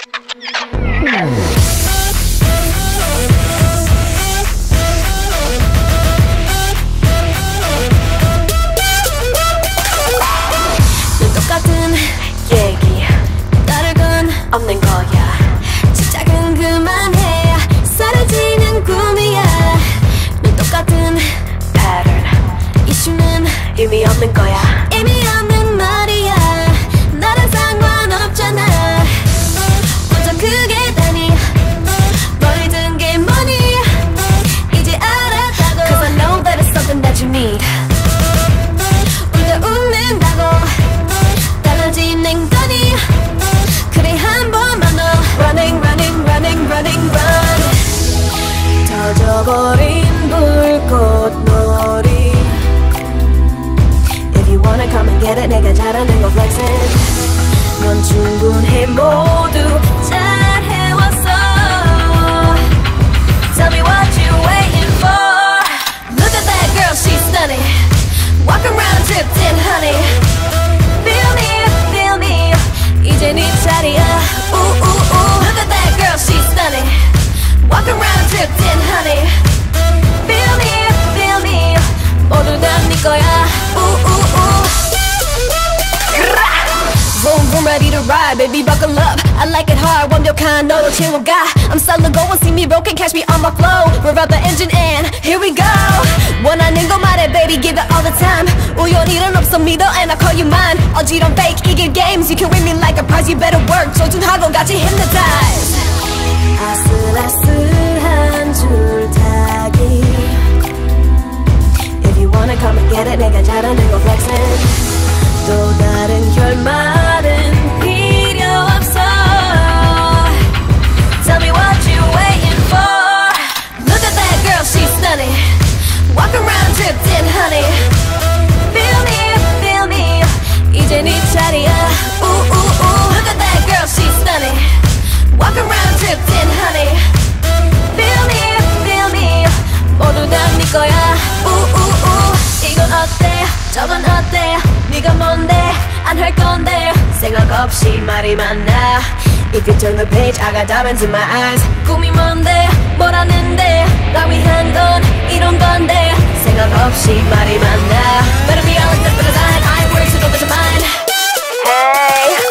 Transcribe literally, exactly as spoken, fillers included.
똑같은 얘기 다를 건 없는 거야. 집착은 그만해야 사라지는 꿈이야. 넌 똑같은 pattern 이슈는 의미 없는 거야. 의미 없는 말이야. 나랑 상관없잖아. 혼자 크게 다니 머리 든 게 뭐니 이제 알았다고. Cause I know that it's something that you need. 울다 웃는다고 달라지는 거니. 그래 한 번만 더 Running running running running run. 젖어버린 불꽃놀이. If you wanna come and get it 내가 잘하는 거 flexing. 넌 충분해 모두 잘해왔어. Tell me what you waiting for. Look at that girl, she's stunning. Walk around dripped in honey. Feel me, feel me. 이제 네 차례야. Ooh, ooh, ooh. Look at that girl, she's stunning. Walk around dripped in honey. Feel me, feel me. 모두 다 네 거야. Ooh, ooh, ooh. Boom, boom, ready to ride, baby, buckle up. I like it hard, 완벽한 너로 채워가. I'm solid, go and see me broken, catch me on my flow. Rev out the engine and here we go. 원하는 거 말해, baby, give it all the time. 우연 일은 없어, 믿어, and I call you mine. 어지러운 fake, 이길 games, you can win me like a prize. You better work, 조준하고 같이 hypnotize. 아슬아슬한 줄타기. If you wanna come and get it, 내가 잘하는 거 flexing. 또 다른 결말은 필요 없어. Tell me what you waiting for. Look at that girl, she's stunning. Walk around dripped in honey. Feel me, feel me. 이제 네 차례야. Ooh, ooh, ooh. Look at that girl, she's stunning. Walk around dripped in honey. Feel me, feel me. 모두 다 네 거야. Ooh, ooh, ooh. 이건 어때? 저건 어때? 네가 뭔데? 안 할 건데 생각 없이 말이 많아. If you turn the page, I got diamonds in my eyes. 꿈이 뭔데? 뭐라는데? 나 위한 건 이런 건데 생각 없이 말이 많아. Better be honest, but I ain't worried, so don't get your mind. Hey.